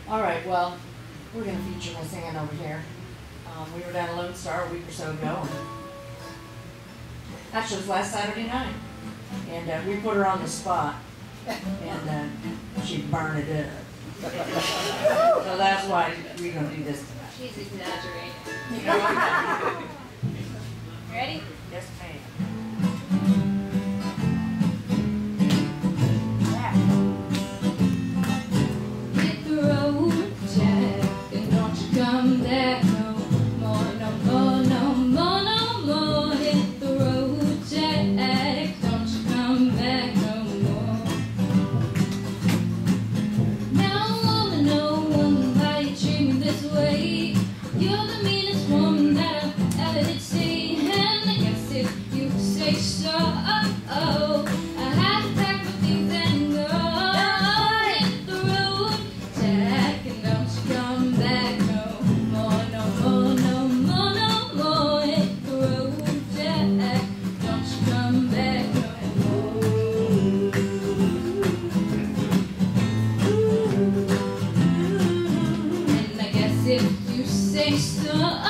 All right, well, we're going to feature Miss Ann over here. We were down at Lone Star a week or so ago. Actually, it was last Saturday night. And we put her on the spot. And she burned it up. So that's why we're going to do this tonight. She's exaggerating. Ready? Yes, ma'am. Hit the road, Jack, and don't you come back no more, no more, no more, no more. Hit the road, Jack, don't you come back no more. Now, no woman, why you treat me this way? You're the meanest woman that I've ever did see, and I guess if you say so, I have to pack my things and go. Hit the road, Jack, and don't you come back no more, no more, no more, no more. Hit the road, Jack, don't you come back no more. And I guess if you say so,